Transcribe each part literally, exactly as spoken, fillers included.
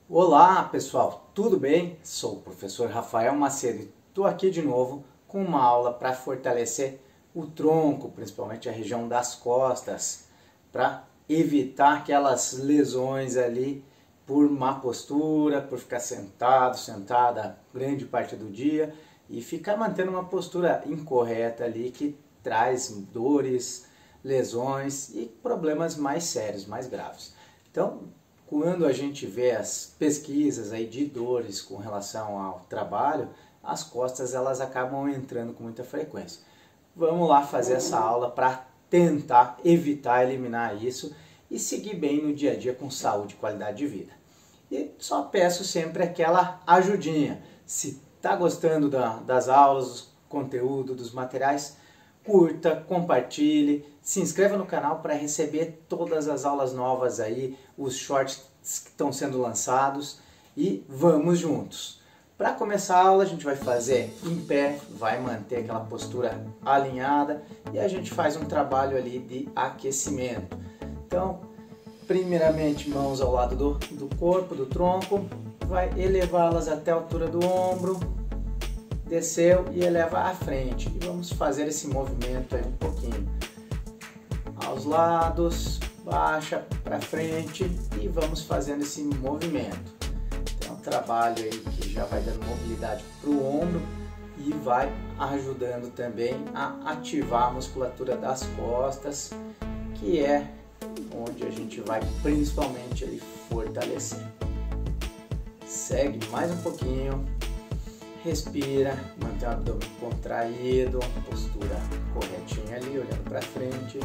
Olá pessoal, tudo bem? Sou o professor Rafael Macedo e estou aqui de novo com uma aula para fortalecer o tronco, principalmente a região das costas, para evitar aquelas lesões ali por má postura, por ficar sentado, sentada grande parte do dia e ficar mantendo uma postura incorreta ali que traz dores, lesões e problemas mais sérios, mais graves. Então, quando a gente vê as pesquisas aí de dores com relação ao trabalho, as costas elas acabam entrando com muita frequência. Vamos lá fazer essa aula para tentar evitar, eliminar isso e seguir bem no dia a dia com saúde e qualidade de vida. E só peço sempre aquela ajudinha. Se está gostando da, das aulas, do conteúdo, dos materiais, curta, compartilhe, se inscreva no canal para receber todas as aulas novas aí, os shorts que estão sendo lançados e vamos juntos. Para começar a aula a gente vai fazer em pé, vai manter aquela postura alinhada e a gente faz um trabalho ali de aquecimento. Então, primeiramente mãos ao lado do, do corpo, do tronco, vai elevá-las até a altura do ombro, desceu e eleva à frente. E vamos fazer esse movimento aí um pouquinho. Aos lados, baixa para frente e vamos fazendo esse movimento. Então, um trabalho aí que já vai dando mobilidade para o ombro e vai ajudando também a ativar a musculatura das costas, que é onde a gente vai principalmente ali fortalecer. Segue mais um pouquinho. Respira, mantém o abdômen contraído, postura corretinha ali, olhando para frente.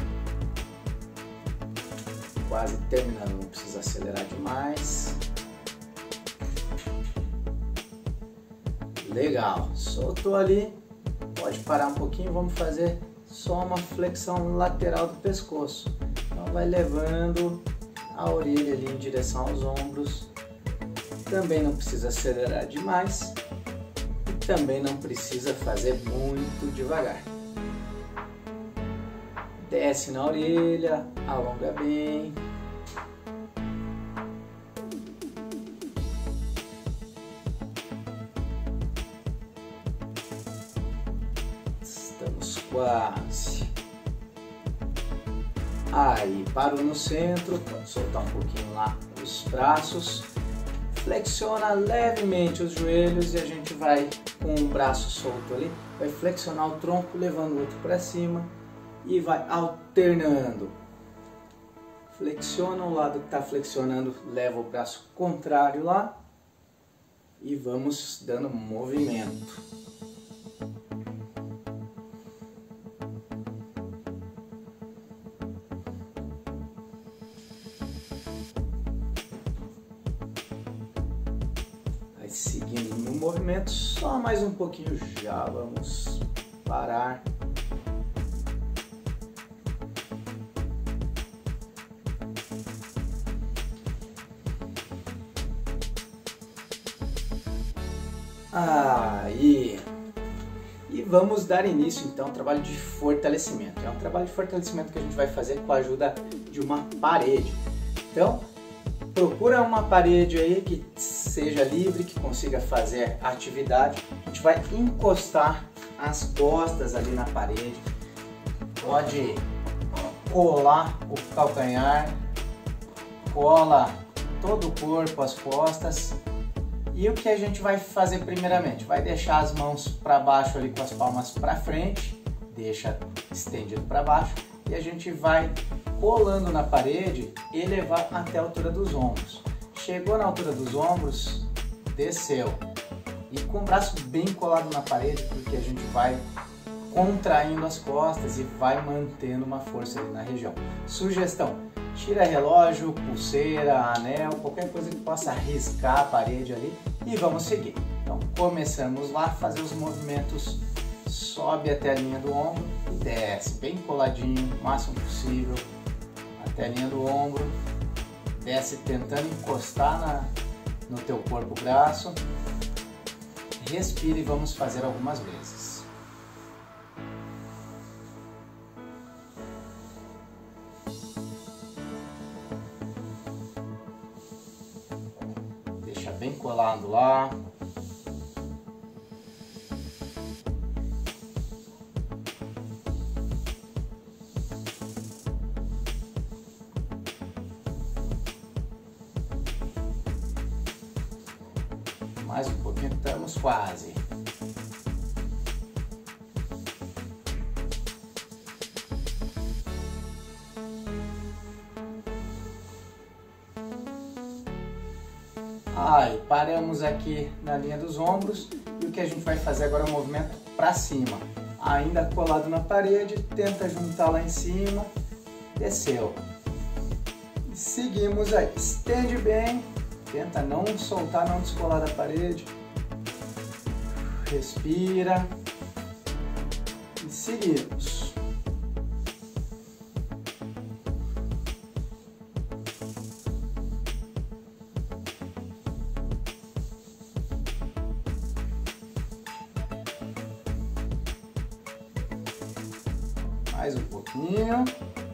Quase terminando, não precisa acelerar demais. Legal, soltou ali, pode parar um pouquinho, vamos fazer só uma flexão lateral do pescoço. Então vai levando a orelha ali em direção aos ombros. Também não precisa acelerar demais. Também não precisa fazer muito devagar. Desce na orelha, alonga bem. Estamos quase. Aí, parou no centro, pode soltar um pouquinho lá os braços. Flexiona levemente os joelhos e a gente vai com o braço solto ali, vai flexionar o tronco, levando o outro para cima e vai alternando. Flexiona o lado que está flexionando, leva o braço contrário lá e vamos dando movimento. Seguindo no movimento, só mais um pouquinho, já vamos parar. Aí, e vamos dar início então ao trabalho de fortalecimento. É um trabalho de fortalecimento que a gente vai fazer com a ajuda de uma parede. Então, procura uma parede aí que seja livre, que consiga fazer a atividade. A gente vai encostar as costas ali na parede. Pode colar o calcanhar, cola todo o corpo, as costas. E o que a gente vai fazer primeiramente? Vai deixar as mãos para baixo ali com as palmas para frente, deixa estendido para baixo e a gente vai colando na parede e levar até a altura dos ombros. Chegou na altura dos ombros, desceu. E com o braço bem colado na parede, porque a gente vai contraindo as costas e vai mantendo uma força ali na região. Sugestão, tira relógio, pulseira, anel, qualquer coisa que possa riscar a parede ali e vamos seguir. Então começamos lá, fazer os movimentos, sobe até a linha do ombro e desce, bem coladinho, o máximo possível. Até a linha do ombro, desce tentando encostar na, no teu corpo, o braço, respira e vamos fazer algumas vezes. bem colado lá. Mais um pouquinho, estamos quase. Aí, paramos aqui na linha dos ombros e o que a gente vai fazer agora é um movimento para cima. Ainda colado na parede, tenta juntar lá em cima, desceu. Seguimos aí, estende bem, tenta não soltar, não descolar da parede. Respira e seguimos. Mais um pouquinho.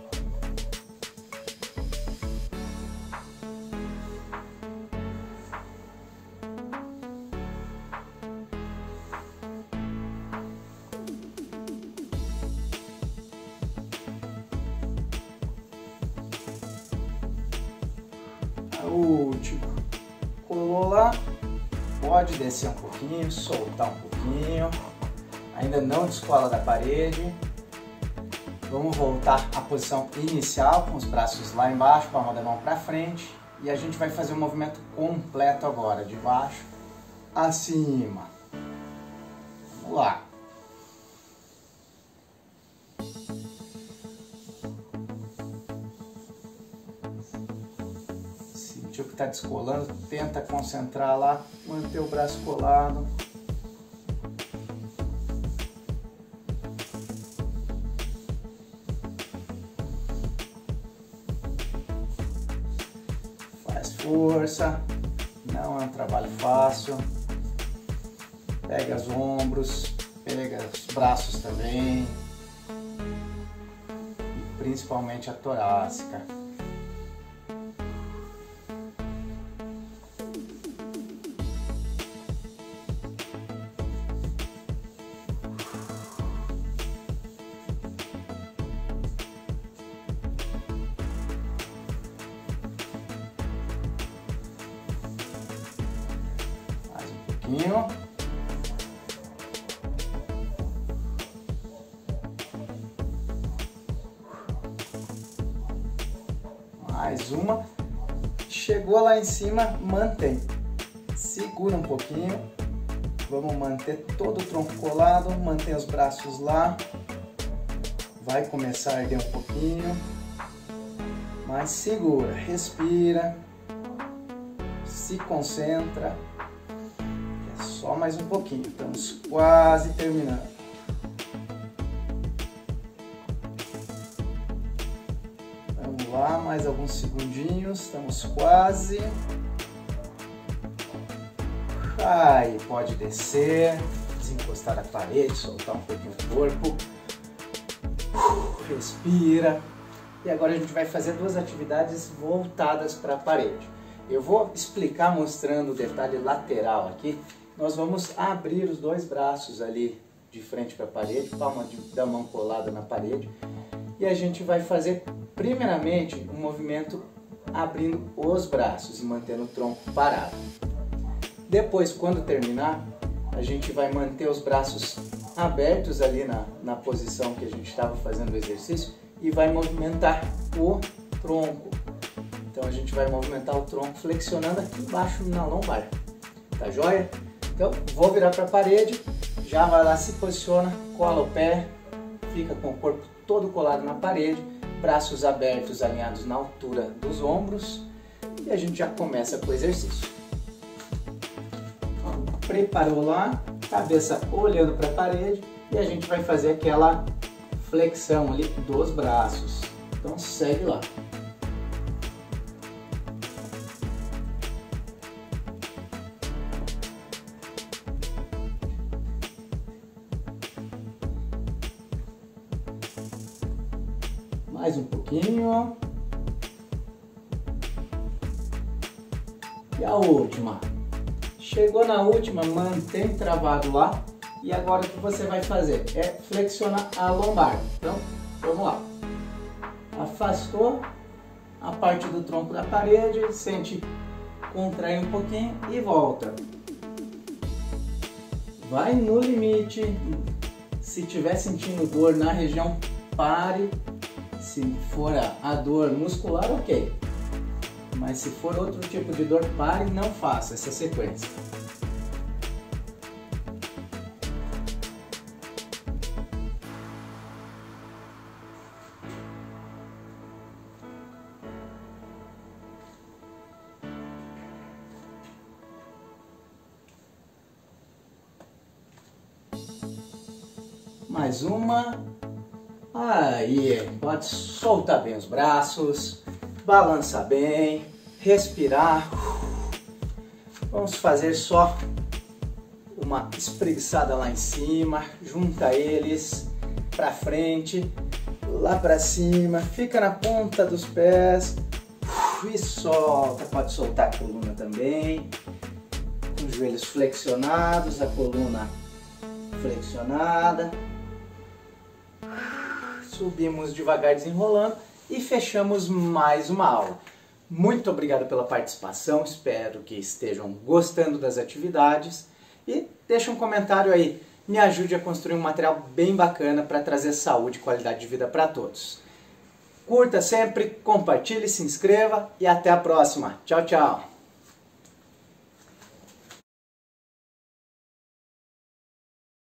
A última. Colou lá. Pode descer um pouquinho, soltar um pouquinho. Ainda não descola da parede. Vamos voltar à posição inicial, com os braços lá embaixo, palma da mão para frente. E a gente vai fazer um movimento completo agora, de baixo a cima. Vamos lá. Sentiu que está descolando, tenta concentrar lá, manter o braço colado. Força, não é um trabalho fácil. Pega os ombros, pega os braços também, e principalmente a torácica. Mais uma. Chegou lá em cima, mantém. Segura um pouquinho. Vamos manter todo o tronco colado, mantém os braços lá. Vai começar a arder um pouquinho. Mas segura, respira. Se concentra. É só mais um pouquinho. Estamos quase terminando. Vamos lá, mais alguns segundinhos. Estamos quase. Aí, pode descer, desencostar da parede, soltar um pouquinho o corpo. Respira. E agora a gente vai fazer duas atividades voltadas para a parede. Eu vou explicar mostrando o detalhe lateral aqui. Nós vamos abrir os dois braços ali de frente para a parede, palma de, da mão colada na parede. E a gente vai fazer primeiramente um movimento abrindo os braços e mantendo o tronco parado. Depois, quando terminar, a gente vai manter os braços abertos ali na, na posição que a gente estava fazendo o exercício e vai movimentar o tronco. Então a gente vai movimentar o tronco flexionando aqui embaixo na lombar. Tá joia? Então vou virar para a parede, já vai lá, se posiciona, cola o pé, fica com o corpo todo colado na parede, braços abertos alinhados na altura dos ombros e a gente já começa com o exercício. Preparou lá, cabeça olhando para a parede e a gente vai fazer aquela flexão ali dos braços. Então segue lá. Mais um pouquinho. E a última. Chegou na última, mantém travado lá. E agora o que você vai fazer é flexionar a lombar. Então, vamos lá. Afastou a parte do tronco da parede, sente contrair um pouquinho e volta. Vai no limite. Se tiver sentindo dor na região, pare. Se for a dor muscular, ok. Mas se for outro tipo de dor, pare e não faça essa sequência. Mais uma. Aí, pode soltar bem os braços, balançar bem, respirar. Vamos fazer só uma espreguiçada lá em cima, junta eles para frente, lá para cima, fica na ponta dos pés e solta. Pode soltar a coluna também, com os joelhos flexionados, a coluna flexionada. Subimos devagar desenrolando e fechamos mais uma aula. Muito obrigado pela participação, espero que estejam gostando das atividades e deixe um comentário aí, me ajude a construir um material bem bacana para trazer saúde e qualidade de vida para todos. Curta sempre, compartilhe, se inscreva e até a próxima. Tchau, tchau!